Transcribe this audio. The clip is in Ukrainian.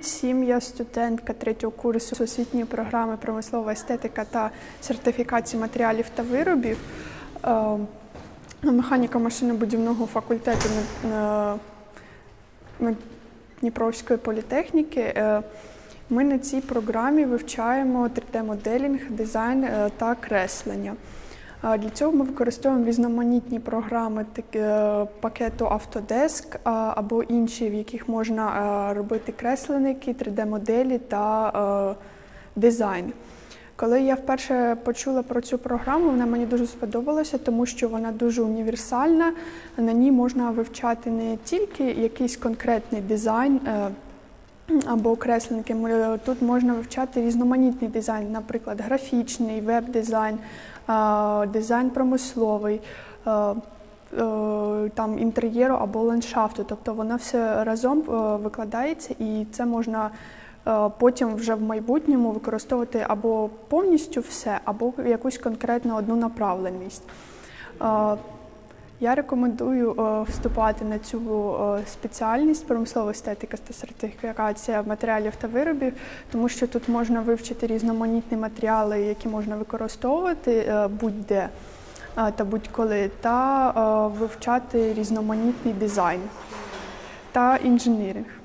Привіт всім, я студентка 3-го курсу освітньої програми «Промислова естетика та сертифікації матеріалів та виробів» механіка машинобудівного факультету Дніпровської політехніки. Ми на цій програмі вивчаємо 3D-моделінг, дизайн та креслення. Для цього ми використовуємо різноманітні програми пакету Autodesk або інші, в яких можна робити кресленники, 3D-моделі та дизайн. Коли я вперше почула про цю програму, вона мені дуже сподобалася, тому що вона дуже універсальна. На ній можна вивчати не тільки якийсь конкретний дизайн або кресленники. Тут можна вивчати різноманітний дизайн, наприклад, графічний, веб-дизайн, дизайн промисловий, там, інтер'єру або ландшафту. Тобто воно все разом викладається, і це можна потім вже в майбутньому використовувати або повністю все, або якусь конкретну одну направленість. Я рекомендую вступати на цю спеціальність промислова естетика та сертифікація матеріалів та виробів, тому що тут можна вивчити різноманітні матеріали, які можна використовувати будь-де та будь-коли, та вивчати різноманітний дизайн та інженіринг.